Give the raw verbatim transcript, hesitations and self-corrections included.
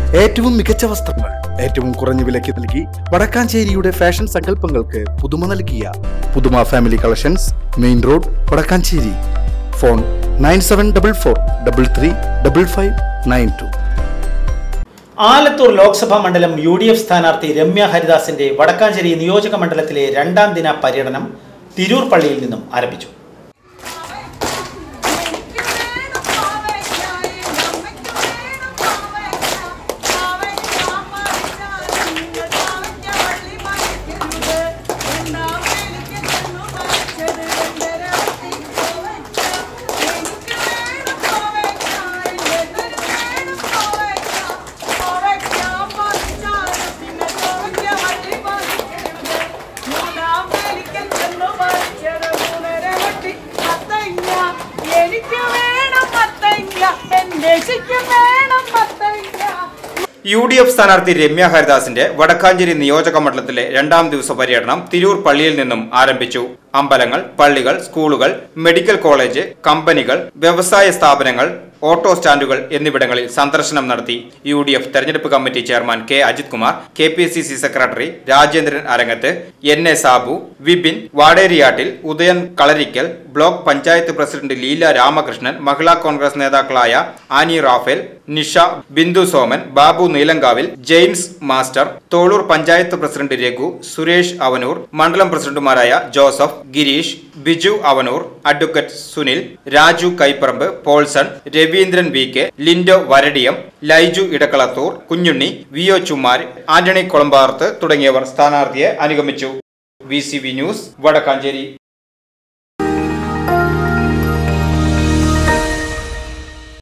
ഏറ്റവും മികച്ച വസ്ത്രങ്ങൾ ഏറ്റവും കുറഞ്ഞ വിലയ്ക്ക് നൽകി വടക്കാഞ്ചേരിയുടെ ഫാഷൻ സങ്കല്പങ്ങൾക്ക് പുതുമ നൽകിയ Puthuma family collections, main road, Vadakkanchery. Phone nine seven double four double three double five nine two. Alathur Lok Sabha മണ്ഡലം യു ഡി എഫ് സ്ഥാനാർത്ഥി രമ്യ ഹരിദാസിന്റെ വടക്കാഞ്ചേരി നിയോജക മണ്ഡലത്തിലെ രണ്ടാം ദിന പര്യടനം തിരൂർ പള്ളിയിൽ നിന്നും ആരംഭിച്ചു. യു ഡി എഫ് സ്ഥാനാർത്ഥി രമ്യ ഹരിദാസിന്റെ വടക്കാഞ്ചേരി നിയോജക മണ്ഡലത്തിലെ രണ്ടാം ദിവസ പര്യടനം തിരൂർ പള്ളിയിൽ നിന്നും ആരംഭിച്ചു. അമ്പലങ്ങൾ, പള്ളികൾ, സ്കൂളുകൾ, മെഡിക്കൽ കോളേജ്, കമ്പനികൾ, വ്യവസായ സ്ഥാപനങ്ങൾ, ഓട്ടോ സ്റ്റാൻഡുകൾ എന്നിവിടങ്ങളിൽ സന്ദർശനം നടത്തി. യു ഡി എഫ് തെരഞ്ഞെടുപ്പ് committee chairman K Ajith Kumar, K P C C secretary Rajendran Arangath, N A Sabu, Vipin Vaderiyattil, Udayan Kalarikkal, block panchayat president Leela Ramakrishnan, Mahila Congress നേതാക്കളായ ആനി റാഫേൽ, നിഷ, ബിന്ദു സോമൻ, ബാബു നീലങ്കാവിൽ, ജെയിംസ് മാസ്റ്റർ, തോളൂർ പഞ്ചായത്ത് പ്രസിഡന്റ് രഘു, സുരേഷ് അവനൂർ, മണ്ഡലം പ്രസിഡന്റുമാരായ Joseph, Girish, Biju Avanur, advocate Sunil, Raju Kaiparambu, Paulson, Raveendran V K, Lindo Varadiyam, Laiju Edakkalathur, Kunjunni, V O Chumar, Antony Kolambarth തുടങ്ങിയവർ സ്ഥാനാർത്ഥിയെ അനുഗമിച്ചു. V C V news, Vadakkanchery.